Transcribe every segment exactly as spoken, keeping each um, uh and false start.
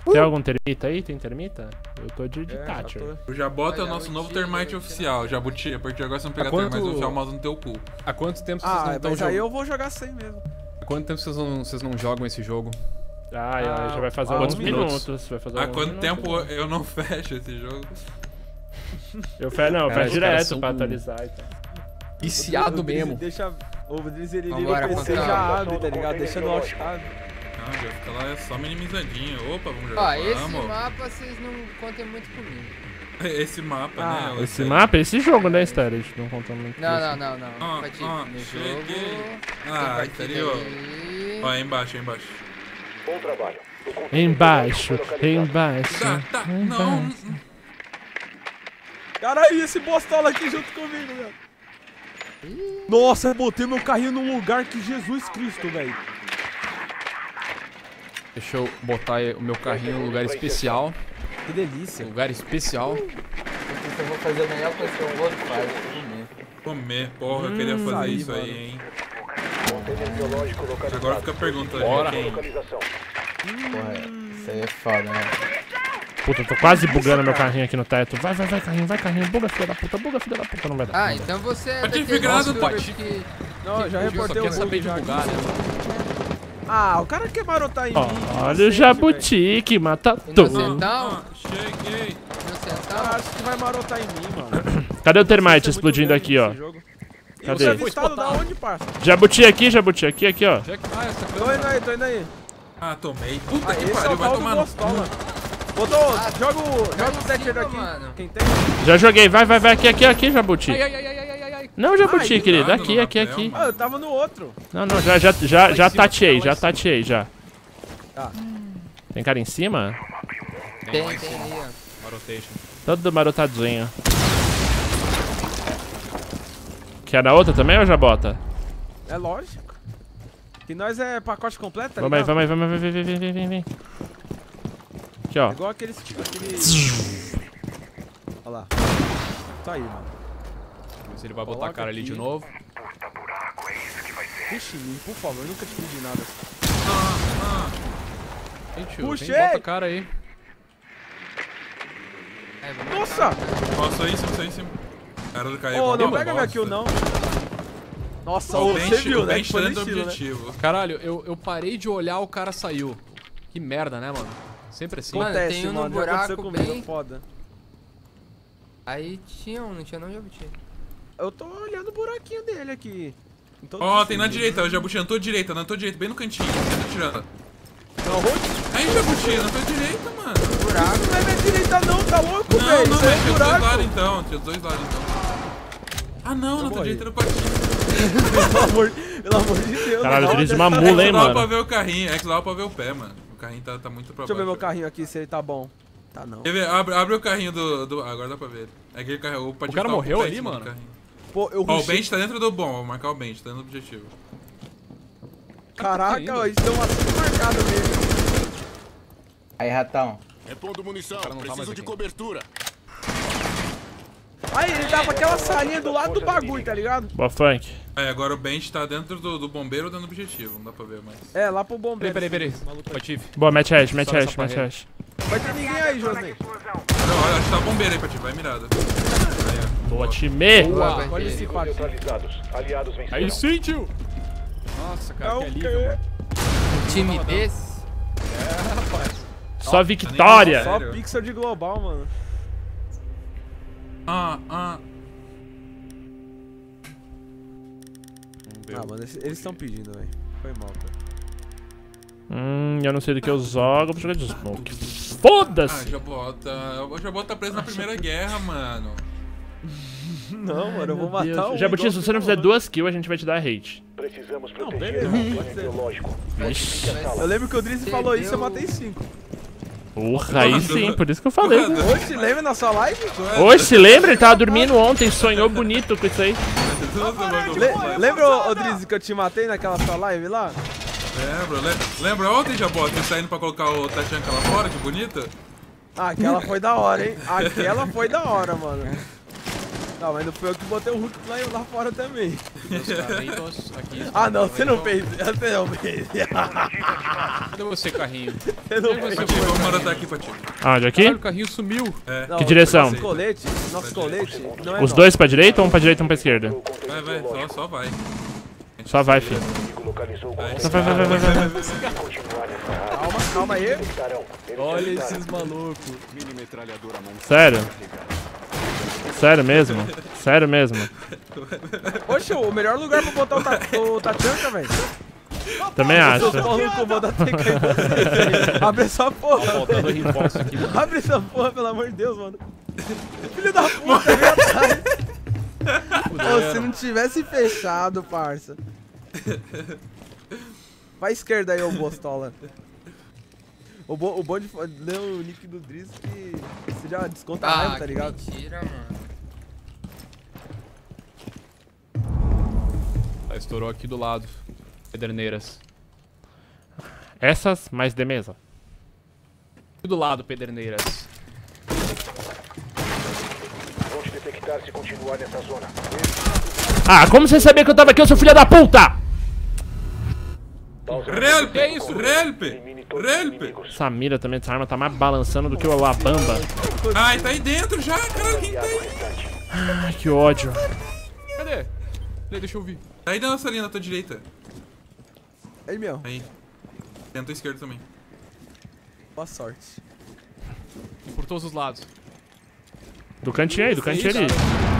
Tem algum termita aí? Tem termita? Eu tô de, de É, Thatcher. tô... O Jabota é o Olha, nosso um novo dia, termite eu oficial. Jabuti, a partir de agora você não pegar quanto- termite oficial, mouse no teu cu. Há quanto tempo vocês Ah, não mas estão aí jogando? eu vou jogar sem mesmo. Há quanto tempo vocês não, vocês não jogam esse jogo? Ah, ah, já vai fazer ah, alguns quantos minutos? minutos. Vai fazer Há alguns quanto minutos, tempo né? eu não fecho esse jogo? Eu fecho, não, eu Cara, fecho os caras direto são pra um- ativar e tal. Viciado O Driz mesmo. Deixa... O Driz, ele liga Vambora, o P C e Pancão. já abre, tá ligado? Deixa no alt tab. Não, já fica lá é só minimizadinho. Opa, vamos jogar. Ó, esse vamos. mapa vocês não contem muito comigo. Esse mapa, Ah, né? Esse mapa, esse jogo, né, Stera? A gente não conta muito. Não, disso. não, não, não. Ah, Patife, ah, no cheguei. jogo. Ah, tem partida sério? aí. Ó, aí embaixo, aí embaixo. Bom trabalho. O conteúdo Embaixo, localizado. embaixo. Tá, tá, não. Caralho, esse bostola aqui junto comigo, velho. Nossa, eu botei meu carrinho num lugar que Jesus Cristo, velho. Deixa eu botar o meu carrinho num lugar especial. Que delícia. Lugar especial. Eu vou fazer a melhor coisa que eu vou fazer. comer. Comer, porra, eu queria fazer aí, isso mano. aí, hein? Container biológico localizado. Agora fica a pergunta, Bora. quem? Localização. Porra, isso aí é foda, né? Puta, eu tô quase bugando meu carrinho aqui no teto. Vai, vai, vai, carrinho, vai, carrinho. Buga, filha da puta, buga, filha da puta. Não vai dar. Ah, então você é Patife, daquele granada, youtuber Patife. que... Não, eu já Só reportei quer o saber bug de já. bugar, né? Ah, o cara quer marotar em mim. Olha o inocente, jabuti que mata tudo. Inocente. Ah, cheguei. No velho. central. Ah, acho que vai marotar em mim, mano. Cadê o Você é termite muito explodindo grande aqui, ó? nesse jogo. E Cadê? Você é avistado da onde, parça? Jabuti aqui, jabuti aqui, aqui, ó. Onde é que tá essa Tô indo câmera? aí, tô indo aí. Ah, tomei. Puta Ah, que esse é pariu, o vai tal do tomar no... bostola. Botou, Ah, joga o, joga vai o em Thatcher cima, daqui. mano. Quem tem? Já joguei, vai, vai, vai, aqui, aqui, aqui, jabuti. Ai, ai, ai, ai, ai, ai, ai. Não, jabuti, Ai, querido, cuidado aqui, no aqui, papel, aqui. Ah, eu tava no outro. Não, não, já, já, já, já cima, tateei, lá já em cima. tateei, já. Tá. Tem cara em cima? Tem, tem ali, ó. Marotation. Todo marotadinho. Quer na outra também ou já bota? É lógico. Que nós é pacote completo, tá Vamos aí, ligado? vamos aí, vamos aí, vem, vem, vem, vem, vem, vem. Aqui, ó. É igual aqueles... aqueles... Olha lá. Tá aí, mano. Vamos ver se ele vai botar a Coloca cara ali aqui. de novo. Vixe, mim, por favor, eu nunca te pedi nada. Gente, Puxei! vem, bota a cara aí. Aí, vamos Nossa! Ó, só em cima, só em cima. Cara do caiu. Ô, não uma pega minha bosta. kill, não. Nossa, Ó, ô, o você bench, viu, o né? bench Que foi tá no dentro do estilo, né? objetivo. Caralho, eu, eu parei de olhar, o cara saiu. Que merda, né, mano? Sempre assim. Mano, Acontece, tem um no mano. Já aconteceu buraco comigo, bem- foda. Aí tinha um, não tinha não jabuti. Eu tô olhando o buraquinho dele aqui. Em todos Ó, os tem na símbolos. direita, o Jabuti na tua direita, na tua direita, bem no cantinho. Tá tirando. Não, hold. Aí, Jabuti, na tua direita, mano. Buraco. Não é minha direita não, tá louco, Não, velho? não, Isso aí mas é tinha os dois lados buraco. então. Tinha os dois lados então. Ah, não, na tua morri. direita era o patinho. Pelo amor, pelo amor de Deus. Caralho, não, eu dirijo dessa- uma mula, É hein, que dava pra mano. ver o carrinho, é que dava pra ver o pé, mano. O carrinho tá, tá muito pra Deixa eu ver meu baixo. carrinho aqui, se ele tá bom. Tá não. Quer ver? Abre, abre o carrinho do, do... Agora dá pra ver. É aquele carrinho, o patinho cara tá com morreu pé em ali, cima do mano? carrinho. Pô, eu Ó, o rushei. bench tá dentro do bom, vou marcar o bench, tá dentro do objetivo. Caraca, ó, isso deu uma marcada mesmo. Aí, ratão. Repondo munição, cara não tá mais preciso de aqui. cobertura. Aí, ele tava aquela salinha do lado do bagulho, tá ligado? Boa, funk. Aí, agora o bench tá dentro do, do bombeiro ou dentro do objetivo, não dá pra ver mais. É, lá pro Peraí, bombeiro. peraí, peraí. esse maluco aí. Patife. Boa, mete hash, mete Só hash, nessa mete parede. hash. Vai ter ninguém aí, Josney. Não, olha, acho que tá o bombeiro aí, Patife, vai mirada. Aí, ó. Boa, time. Boa, Olha esse pato. Neutralizados. Aliados venceram. Aí sim, tio. Nossa, cara, É que o alívio, quê? mano. Um time desse. Só vitória. Só Sério? pixel de global, mano. Ah, ah. Ah, mano, eles eles estão pedindo, velho. Foi mal, cara. Hum, eu não sei do que eu jogo, vou jogar de smoke. Ah, Foda-se! já bota. O Jabota tá preso na Primeira Guerra, mano. Não, mano, eu vou Meu matar Deus. o... Jabuti, se você não fizer duas kills, a gente vai te dar hate. Precisamos Não, proteger beleza, o pode plano ser. biológico. Ixi. Eu lembro que o Drizzy Você falou isso, eu deu- matei cinco. Porra, aí sim, por isso que eu falei. Oxe, lembra na sua live? Oxe, lembra? Ele tava dormindo ontem, sonhou bonito com isso aí. Le lembra, ô, ô Drizzy, que eu te matei naquela sua live lá? Lembra, lembra, lembra ontem, Jabota, ele saindo pra colocar o Tachanka lá fora, que bonita? Ah, aquela foi da hora, hein? Aquela foi da hora, mano. Não, mas não foi eu que botei o Hulk lá, lá fora também. Meus carrinhos aqui. Ah, não, você não fez. Você não fez. Cadê você, carrinho? Você não fez. Pati, vamos marotar aqui, Pati. Aonde? Aqui? Caralho, o carrinho sumiu. É. Não, Que direção? Nosso colete, nosso colete não é Os nosso. dois pra direita ou um pra direita e um pra esquerda? Vai, vai, só, só vai. Só vai, filho. Localizou o Vai, Só vai, vai, vai, vai, vai. continuar nessa área. Calma, calma aí. Evitarão. Olha esses malucos. Sério? Sério mesmo? Sério mesmo? Oxe, o melhor lugar pra botar o, ta o Tachanka, velho. Também acho. Seus malucos vão dar tempo aí em vocês, velho. Abre essa porra. Faltando reinforce aqui, mano. Abre essa porra, pelo amor de Deus, mano. Filho da puta, vem atrás. Ô, se não tivesse fechado, parça. Vai esquerda aí, ô bostola. O, bo o bonde deu o nick do Driz que você já desconta a raiva, tá que ligado? mentira, mano. Ah, estourou aqui do lado. Pederneiras. Essas mais de mesa. Aqui do lado, Pederneiras. Vão te detectar se continuar nessa zona. Ah, como você sabia que eu tava aqui, ô seu filho da puta? Relp! Que isso? Relp! Elimine todos os Relp! inimigos. Essa mira também, essa arma tá mais balançando do que o Abamba. Ai, tá aí dentro já, caralho, quem tá aí? Restante. Ai, que ódio. Cadê? Cadê? Deixa eu ver. Tá aí da nossa linha, na tua direita. Aí, meu. Aí. Tem na tua esquerda também. Boa sorte. Por todos os lados. Do cantinho aí, do cantinho ali.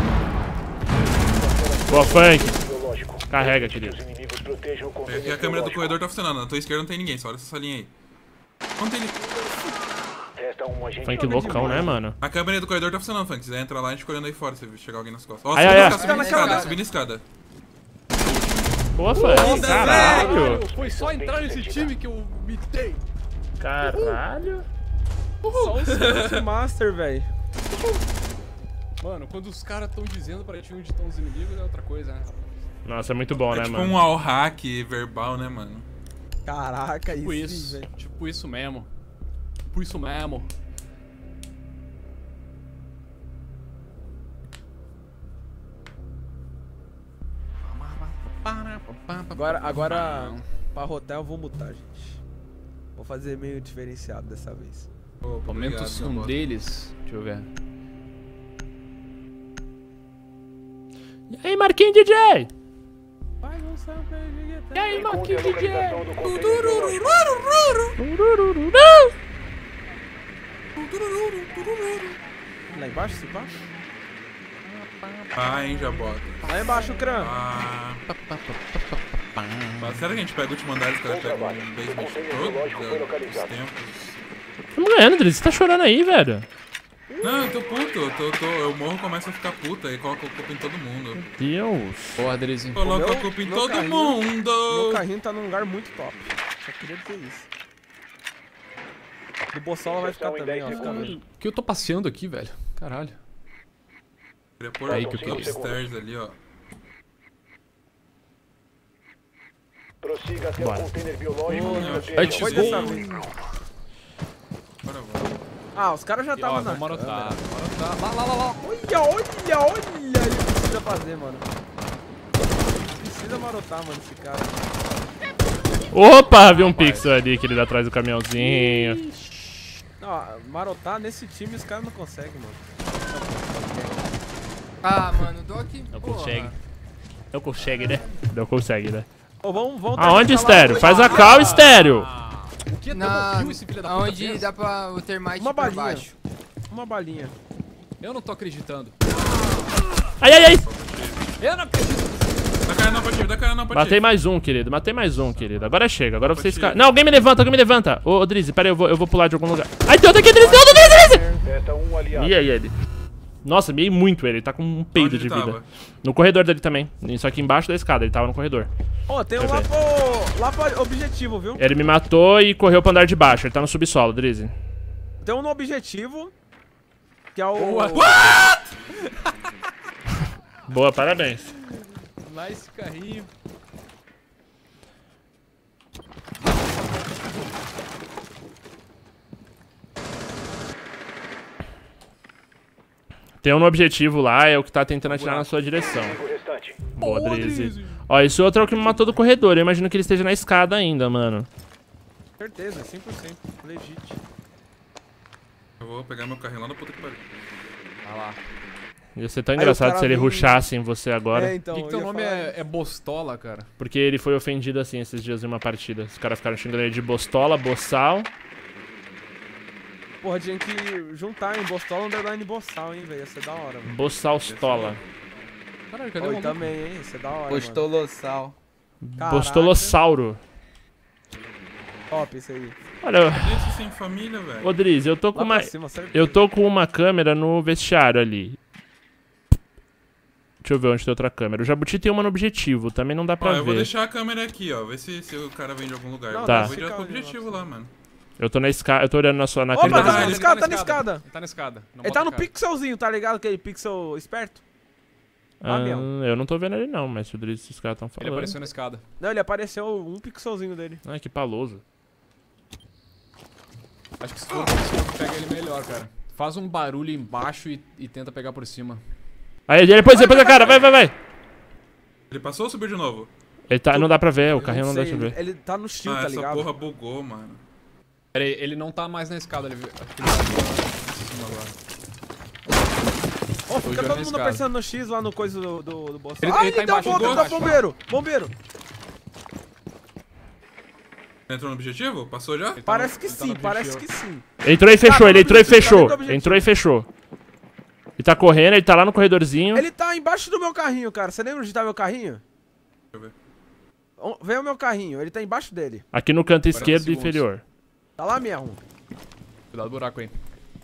Boa, Funk. Biológico. Carrega, Os querido. inimigos protejam o É container que a câmera do biológico. corredor tá funcionando. Na tua esquerda não tem ninguém, só olha essa linha aí. Não tem ninguém. Resta um agente. Funk loucão, né, mano? A câmera do corredor tá funcionando, Funk. Se quiser entrar lá, a gente fica olhando aí fora, se chegar alguém nas costas. Ó, Ai, subindo ai, a ai. escada, subindo a Subindo a escada, escada. subindo a escada. Boa, Funk. Caralho. Foi só entrar nesse time que eu mitei. Caralho. Só os Master, velho. Mano, quando os caras tão dizendo pra ti onde estão os inimigos é outra coisa, né? Nossa, é muito bom, É né, tipo mano? um all hack verbal, né, mano? Caraca, Tipo isso, isso. velho. Tipo isso mesmo. Tipo isso mesmo. Agora, agora pra rotar eu vou mutar, gente. Vou fazer meio diferenciado dessa vez. Opa, Aumenta o obrigado, som Gambota. deles. Deixa eu ver. E aí, Marquinhos D J? Faz um sample de E guitarra. aí, Encontre a Marquinhos D J? localização do container biológico. Lá embaixo, se pá? Ah, hein, Jabota. Lá embaixo, o crânio. Ah. Mas será que a gente pega o último andar e os caras pegam um basement todo? Dos tempos? Tamo ganhando, Driz. Você tá chorando aí, velho? Não, eu tô puto. Eu, tô, tô, eu morro e começo a ficar puta e coloco a culpa em todo mundo. Deus. Porra, Drizzy. Coloco meu- a culpa em meu todo carrinho- mundo. Meu carrinho tá num lugar muito top. Só queria dizer isso. Do Bossola vai ficar também, ó. Fica vendo. Por que eu tô passeando aqui, velho? Caralho. Queria pôr Aí que eu top queria. stairs ali, ó. Prossiga até Bora. o container biológico. Ô, e meu, proteja antes o Foi do- dessa container. vez. Bora, bora. Ah, os caras já E, ó, estavam na vamos marotar. câmera. Marotar. Lá, lá, lá, lá. Olha, olha, olha ele precisa fazer, mano. Precisa marotar, mano, esse cara. Opa, vi um pixel ali, querido, atrás do caminhãozinho. Não, marotar nesse time os caras não conseguem, mano. Ah, mano, o Doc. Não porra. consegue. Não consegue, né? Não consegue, né? Ô, vamos, vamos Aonde, tentar lá- estéreo? Faz a cal, estéreo. O que é Na, tão esse filho da puta onde fez? dá pra o termite Uma por balinha. baixo. Uma balinha. Eu não tô acreditando. Ai, ai, ai. Eu não acredito. Dá cara não, Pati, dá cara não, Pati. Matei mais um, querido. Matei mais um, querido. Agora chega. Agora vocês... Pati. Ca... Não, alguém me levanta, alguém me levanta. Ô, ô Drizzy, pera aí, eu vou, eu vou pular de algum lugar. Ai, tem outro aqui, Drizzy, tem outro, Drizzy, Drizzy! Resta um aliado. E aí, ele? Nossa, miei muito ele. Ele tá com um peido Onde de ele vida. tava? No corredor dele também. Só que embaixo da escada. Ele tava no corredor. Ô, tem um Deixa lá eu pro, lá pro objetivo, viu? Ele me matou e correu pro andar de baixo. Ele tá no subsolo, Drizzy. Tem um no objetivo, que é o... Boa. Boa, parabéns. Lá esse carrinho. Tem um no objetivo lá, é o que tá tentando atirar na sua direção. O restante. Boa, Drizzy. Ó, esse outro é o que me matou do corredor. Eu imagino que ele esteja na escada ainda, mano. Certeza, cem por cento. Legit. Eu vou pegar meu carrinho lá na puta que pariu. Vai lá. Ia ser tão Aí o engraçado cara se ele vem- rushasse em você agora. É, Por então. que, que eu teu ia nome falar é, é Bostola, cara? Porque ele foi ofendido assim esses dias em uma partida. Os caras ficaram xingando ele de bostola, boçal. Porra, tinha que juntar em Bostola underline Bossal, hein, velho. Ia ser da hora, mano. Boçalstola. Caralho, cadê o Oi, maluco? também, hein. Ia ser da hora, mano. Postolossal. Caraca. Bostolossauro. Top esse aí. Olha, Esse sem família, velho. ô Driz, eu tô com Lá uma. pra cima, certeza. Eu tô com uma câmera no vestiário ali. Deixa eu ver onde tem outra câmera. O Jabuti tem uma no objetivo, também não dá Ó, pra eu vou ver. deixar a câmera aqui, ó. Ver se, se o cara vem de algum lugar. Não, Tá. Eu vou direto pro fica ali, objetivo lá, mano. Eu tô na escada, eu tô olhando na sua na Ô, câmera. mano, Ah, tá ele na escada, tá na escada. Ele tá na escada. Não Ele bota tá no cara. pixelzinho, tá ligado? Aquele pixel esperto. Ah, mesmo. eu não tô vendo ele não, mas se o Driz esses caras tão Ele falando. apareceu na escada. Não, ele apareceu um pixelzinho dele. Ai, que paloso. Acho que se for você pega ele melhor, cara. Faz um barulho embaixo e, e tenta pegar por cima. Aí, depois, depois da cara, vai, vai, vai. Ele passou ou subiu de novo? Ele tá, não dá pra ver, o Eu carrinho não sei, deixa ele, ver. ele tá no shield, Ah, tá essa ligado? porra bugou, mano. Pera aí, ele não tá mais na escada. Ele... Acho que ele tá em cima agora. Ó, fica jogando todo na mundo escada. pensando no X lá no coisa do, do, do boss. Ele- ah, ele tá deu embaixo, bomba, ele tá deu embaixo. bombeiro, bombeiro. Entrou no objetivo? Passou já? Ele tá Parece no- que ele tá sim, no parece objetivo. que sim. Entrou e fechou, Tá ele no entrou e objetivo, tá fechou. no objetivo. Entrou e fechou. Ele tá correndo, ele tá lá no corredorzinho. Ele tá embaixo do meu carrinho, cara. Você lembra onde tá meu carrinho? Deixa eu ver. On- Vem o meu carrinho, ele tá embaixo dele. Aqui no canto esquerdo segundos. inferior. Tá lá mesmo. Cuidado do buraco aí.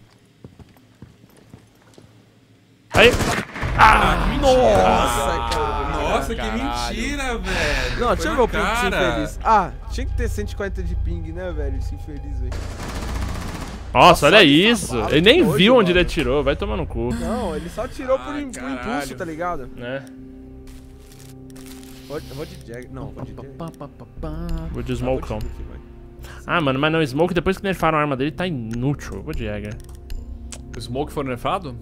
Aí. Nossa, cara. Nossa, que caralho. mentira, velho. Não, Foi deixa eu na ver o ping desse cara. infeliz. Ah, tinha que ter cento e quarenta de ping, né, velho? Esse infeliz, velho. Nossa, olha só de isso. cavalo, Ele nem doido, viu onde mano. ele atirou, vai tomar no cu. Não, ele só tirou por, Ah, im- por caralho. impulso, tá ligado? Né? Vou, eu vou de Jag. Não, vou de Jag. Vou de Ah, Smokão. vou de Smoke, vai. Ah, mano, mas não, Smoke, depois que nerfaram a arma dele, tá inútil. Eu vou de Jäger. O Smoke foi nerfado?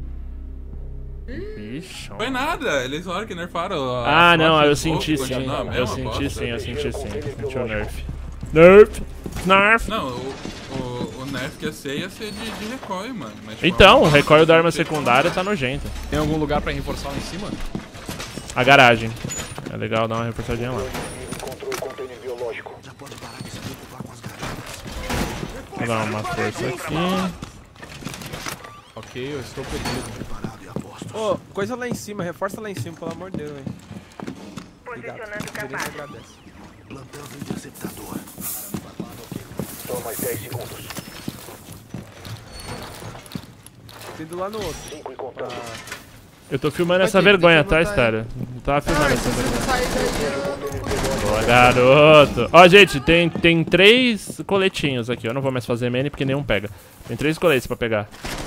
Bicho. Foi nada, eles falaram que nerfaram. a- Ah, não, a- eu o senti fogo, sim. continua a Eu mesma senti bosta. sim, eu senti sim. Senti o nerf. Nerf! Nerf! Não, o, o, o nerf que ia ser ia ser de, de recoil, mano. Mas, tipo, Então, o uma- recoil da arma secundária tá nojento. Tem algum lugar pra reforçar lá em cima? A garagem. É legal dar uma reforçadinha lá. Encontrou o container biológico. Vou dar uma força aqui. Ok, eu estou perdido. Ô, coisa lá em cima, reforça lá em cima, pelo amor de Deus, velho. Obrigado. Posicionando Gerente capaz. agradece. Só mais dez segundos. Indo lá no outro. Cinco e contando. Eu tô filmando essa Aqui, vergonha, deixa eu tá, botar aí. Estéreo? Não tava filmando essa vergonha. Sair daí, eu não consigo. Boa, garoto. Ó, gente, tem, tem três coletinhos aqui. Eu não vou mais fazer mane porque nenhum pega. Tem três coletes pra pegar.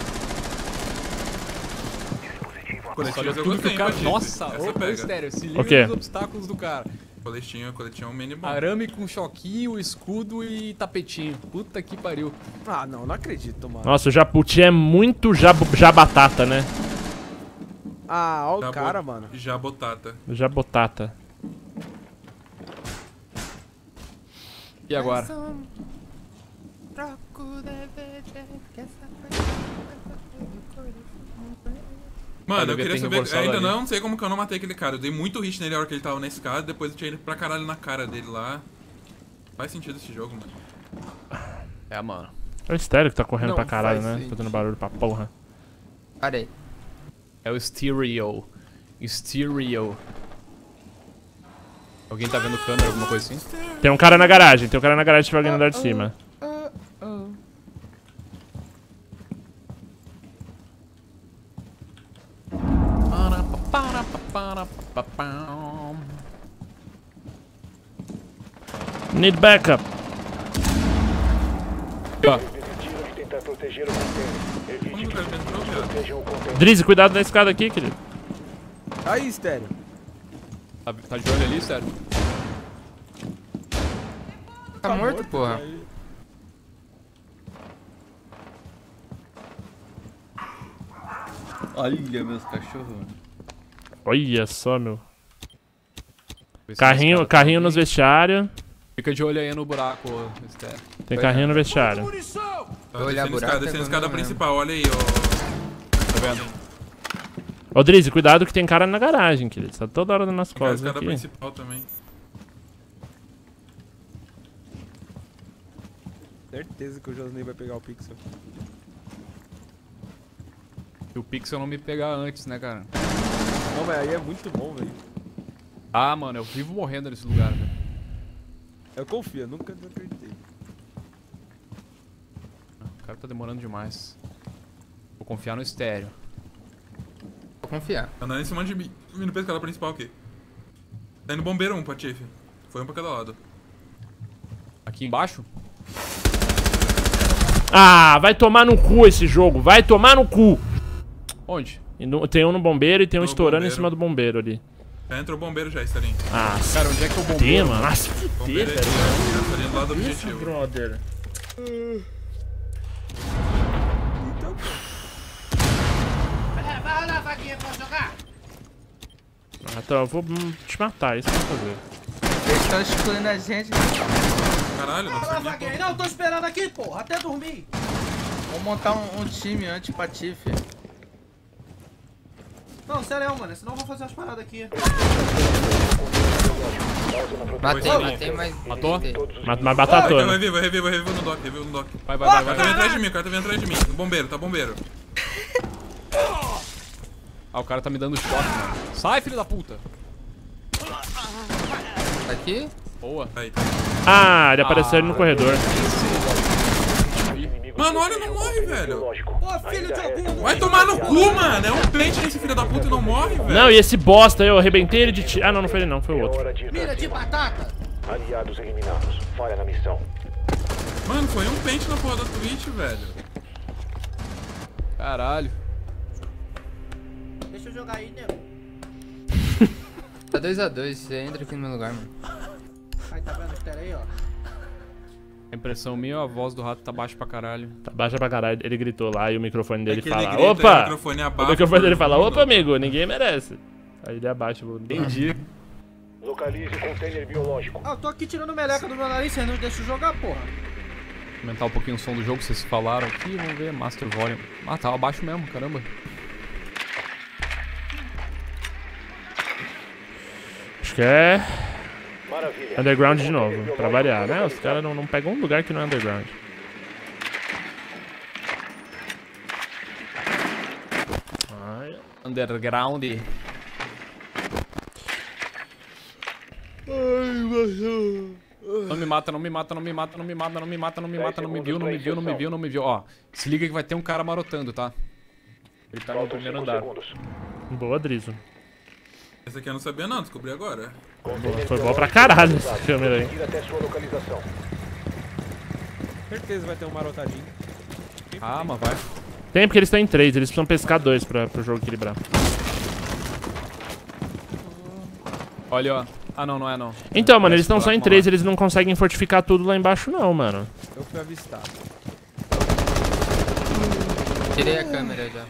Coletinho, eu Tudo que gostei, o cara... Batiste. Nossa, Essa ô, ô, pega. estéreo, se O liga quê? nos obstáculos do cara. Coletinho, coletinho é um mini bom. Arame com choquinho, escudo e tapetinho. Puta que pariu. Ah, não, não acredito, mano. Nossa, o Japuti é muito jab jabatata, né? Ah, ó o Já cara, bo- mano. Já botata. Jabotata. E agora? Mano, Cara, eu devia queria ter saber. reforçado Ainda ali. não sei como que eu não matei aquele cara. Eu dei muito hit nele na hora que ele tava na escada. Depois eu tinha ele pra caralho na cara dele lá. Faz sentido esse jogo, mano. É, mano. É o Estéreo que tá correndo Não pra caralho, faz né? sentido. Fazendo barulho pra porra. Parei. É o Stereo. Stereo. Alguém tá vendo câmera, alguma coisa assim? Tem um cara na garagem, tem um cara na garagem que vai andar de cima. Need backup. Desistiram de tentar proteger o container. Como Evite que o cara entrou, que viado? protejam o container. Drizzy, cuidado na escada aqui, querido. Aí, estéreo. Tá, tá de olho ali, sério? Tá morto, porra? Olha meus cachorros. Olha só, meu. Vê se Carrinho, esse cara carrinho tá nos bem. vestiários. Fica de olho aí no buraco, Esther. Tem carrinho no vestiário. Tá Olhar descendo buraco escada, é descendo escada problema principal, olha aí, ó. Tá vendo? Ô, Drizzy, cuidado que tem cara na garagem, querido. Tá toda hora nas Tem cara costas escada aqui. principal também. Certeza que o Josney vai pegar o Pixel. Se o Pixel não me pegar antes, né, cara? Não, mas aí é muito bom, velho. Ah, mano, eu vivo morrendo nesse lugar, velho. Eu confio, eu nunca acreditei. O cara tá demorando demais. Vou confiar no estéreo. Vou confiar. Andando em cima de mim. Vindo pra escada principal aqui. Tá indo bombeiro um, Patife. Foi um pra cada lado. Aqui embaixo? Ah, vai tomar no cu esse jogo. Vai tomar no cu. Onde? E no- tem um no bombeiro e tem um No estourando bombeiro. em cima do bombeiro ali. Já entrou o bombeiro já, Estarinho. Ah, Cara, onde é que eu tem, bombeiro? mano. Nossa, Bombeiro aí, já estaria do lado do objetivo. brother. Vai lá, vaquinha, pra jogar. Ah, então eu vou hum, te matar, isso que eu vou fazer. Eles estão excluindo a gente. Caralho, não Vai lá, sei vaquinha. nem. Não, tô esperando aqui, porra, até dormir. Vamos montar um, um time anti-patife. Não, sério, mano, senão eu vou fazer as paradas aqui. Matei, Foi, matei, mas... Matou? Mas, mas batatou, né? Reviva, reviva, reviva no dock, reviva no dock. Vai, vai, vai, O vai. cara tá vindo atrás de mim, o cara tá vindo atrás de mim. Bombeiro, tá bombeiro. Ah, o cara tá me dando choque, mano. Sai, filho da puta. Aqui? Boa. Aí. Ah, ele apareceu ali no corredor. Mano, olha, não morre, velho. Pô, filho de algum... Vai tomar no cu, mano. É um pente nesse filho da puta e não morre, velho. Não, e esse bosta, eu arrebentei ele de ti... Ah, não, não foi ele não, foi o outro. Hora de Mira de batata. Aliados eliminados. Falha na missão. Mano, foi um pente na porra da Twitch, velho. Caralho. Deixa eu jogar aí, nego. Tá dois a dois, você entra aqui no meu lugar, mano. Aí, tá vendo? Espera aí, ó. A impressão minha, a voz do rato tá baixa pra caralho. Tá baixa pra caralho, ele gritou lá e o microfone dele É que ele fala, grita e o opa! microfone O abafa microfone dele todo fala, mundo. opa, amigo, ninguém merece. Aí ele abaixa o... Entendi. Localize o container biológico. Ah, eu tô aqui tirando meleca do meu nariz, vocês não deixam eu jogar, porra. Aumentar um pouquinho o som do jogo, vocês falaram aqui, vamos ver, Master Volume. Ah, tá abaixo mesmo, caramba. Acho que é... Maravilha. Underground de novo, pra variar, né? Os caras não, não pegam um lugar que não é underground. Ai, Underground. Não me mata, não me mata, não me mata, não me mata, não me mata, não me mata, não me viu, não me viu, não me viu, não me viu. Ó, se liga que vai ter um cara marotando, tá? Ele tá no Faltam primeiro cinco andar. segundos. boa, Drizo. Esse aqui eu não sabia não, descobri agora. Container Foi bom pra biológico caralho essa localizado. câmera aí. Prosseguir até sua localização. Certeza vai ter um marotadinho. Ah, mas vai. Tem porque eles estão em três, eles precisam pescar dois pra, pro jogo equilibrar. Olha, ó. Ah, não, não é não. Então, mano, eles Parece estão só em buraco três, maior. eles não conseguem fortificar tudo lá embaixo não, mano. Eu fui avistar. Tirei a câmera já.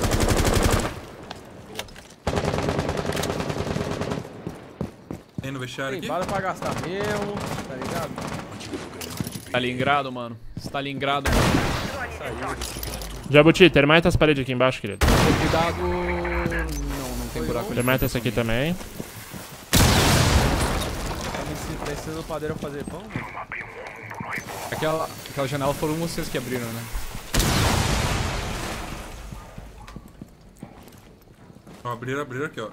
Tem no vestiário Tem aqui? bala pra gastar mesmo, tá ligado? Stalingrado, mano. Stalingrado, mano. Jabuti, termita as paredes aqui embaixo, querido. Cuidado. Não, não tem buraco ali. Termita essa aqui também. Tá me ensinando- tá ensinando o padeiro a fazer pão, mano? Aquela, aquela janela foram vocês que abriram, né? Ó, abriram, abriram aqui, ó.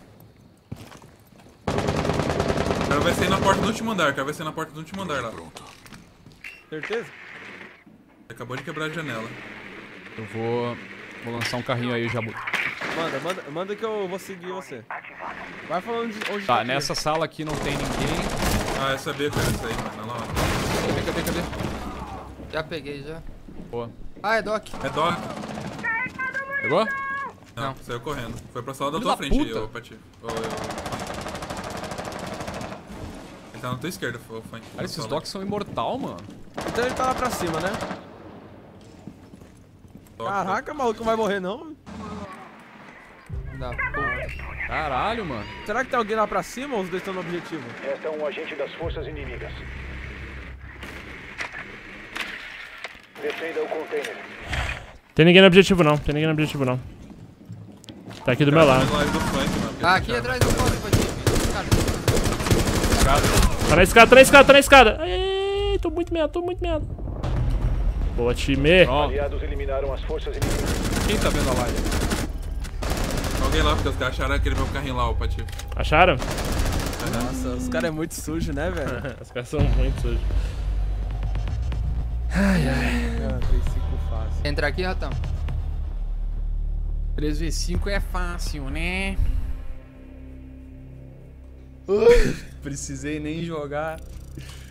O cara vai sair na porta do último andar, o cara vai sair na porta do último andar lá. Certeza? Acabou de quebrar a janela. Eu vou. Vou lançar um carrinho aí, Jabu. Manda, manda, manda que eu vou seguir você. Vai falando de onde Tá, aqui. nessa sala aqui não tem ninguém. Ah, eu sabia que eu ia sair, mano. Olha lá, Cadê, cadê, cadê? Já peguei, já. Boa. Ah, é Doc. ó. É Doc. Pegou? Não, Não. saiu correndo. Foi pra sala da Filho tua da frente, puta. ô Pati. Ô, eu... Ele tá na tua esquerda, foi. foi Cara, esses sala. docs são imortal, mano. Então ele tá lá pra cima, né? Doc, Caraca, maluco, não vai morrer não? Da puta. Caralho, mano. Será que tem alguém lá pra cima ou os dois estão no objetivo? Resta um agente das forças inimigas. Defenda o container. Tem ninguém no objetivo não, tem ninguém no objetivo não. Tá aqui do meu lado. No live do flank, mano. Ah, aqui atrás do poste, pode ir. Cara, Tá na escada, tá na escada, tá na escada. Ai, ai, ai, tô muito meado, tô muito meado. Boa, time. Ó, Aliados eliminaram as forças inimigas. quem tá vendo a live? Alguém lá, porque os caras acharam aquele meu carrinho lá, o Patife. Acharam? Nossa, os caras é muito sujo, né, velho? Os caras são muito sujos. Ah, tem cinco fácil. Entra aqui, Ratão. três vezes cinco é fácil, né? Precisei nem jogar.